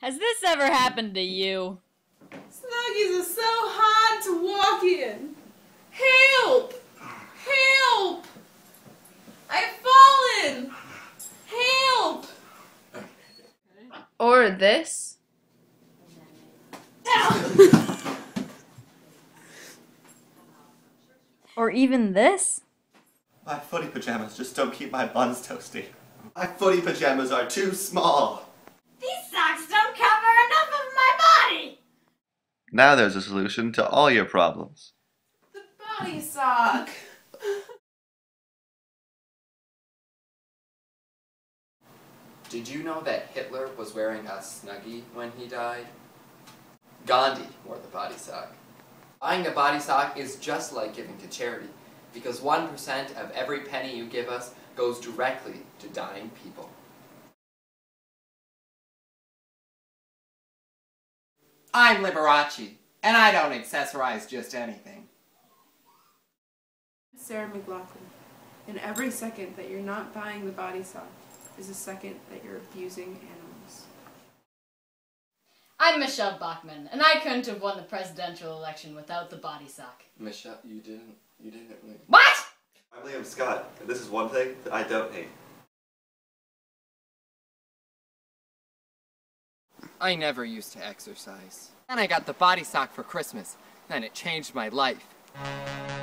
Has this ever happened to you? Snuggies are so hard to walk in. Help! Help! I've fallen! Help! Or this? Or even this? My footy pajamas just don't keep my buns toasty. My footy pajamas are too small. These socks don't cover enough of my body! Now there's a solution to all your problems. The body sock. Did you know that Hitler was wearing a Snuggie when he died? Gandhi wore the body sock. Buying a body sock is just like giving to charity, because 1% of every penny you give us goes directly to dying people. I'm Liberace, and I don't accessorize just anything. Sarah McLaughlin. And every second that you're not buying the body sock is a second that you're abusing animals. I'm Michelle Bachmann, and I couldn't have won the presidential election without the body sock. Michelle, you didn't win. What?! I'm Liam Scott, and this is one thing that I don't hate. I never used to exercise. And I got the body sock for Christmas, and it changed my life.